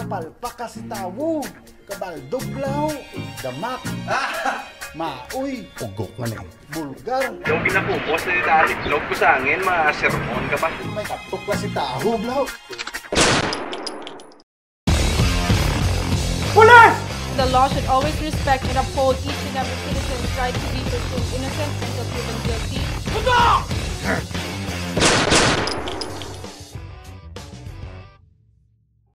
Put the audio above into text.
palpak kasi tawo. Kabaldoglaw. Damak. Maoy. Ugok man eh. Bulgar. Yung pinapupos na dati, vlog ko sa angin, sermon ka ba? May kapok kasi tawo, blaw. The law should always respect and uphold each and every citizen's right to be presumed innocent until proven guilty.